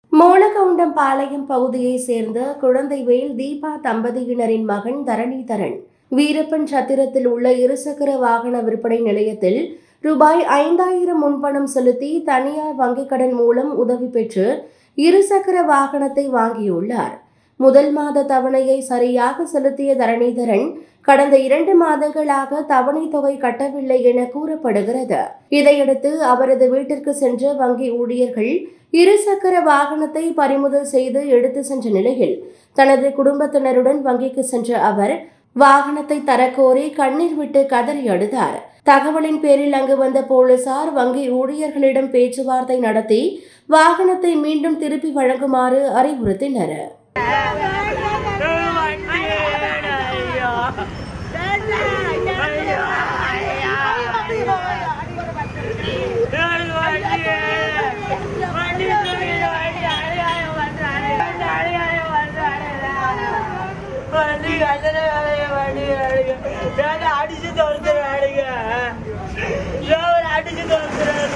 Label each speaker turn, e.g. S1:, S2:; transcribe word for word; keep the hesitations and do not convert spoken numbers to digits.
S1: மோலகவுண்டம் பாளையம் பகுதியைச் சேர்ந்த குழந்தைவேல் தீபா தம்பதியினரின் மகன் தரணிதரன் வீரப்பன் சத்திரத்தில் உள்ள இருசக்கர வாகன விற்பனை நிலையத்தில் ரூபாய் ஐந்தாயிரம் முன்பணம் செலுத்தி தனியார் வங்கிக் கடன் மூலம் உதவி பெற்று இருசக்கர வாகனத்தை வாங்கியுள்ளார். முதல் மாத தவணையை சரியாக செலுத்திய தரணிதரன் கடந்த இரண்டு மாதங்களாக தவணை தொகை கட்டவில்லை என கூறப்படுகிறது. இதையடுத்து அவரது வீட்டிற்கு சென்ற வங்கி ஊழியர்கள் இருசக்கர வாகனத்தை பறிமுதல் செய்து எடுத்து சென்ற நிலையில் தனது குடும்பத்தினருடன் வங்கிக்கு சென்ற அவர் வாகனத்தை தரக்கோரி கண்ணீர் விட்டு கதறி அழுதார். தகவலின் பேரில் அங்கு வந்த போலீசார் வங்கி ஊழியர்களிடம் பேச்சுவார்த்தை நடத்தி வாகனத்தை மீண்டும் திருப்பி வழங்குமாறு அறிவுறுத்தினர்.
S2: அடிச்சு தோற்கிறாடுங்க அடிச்சு தோற்கிறாரு.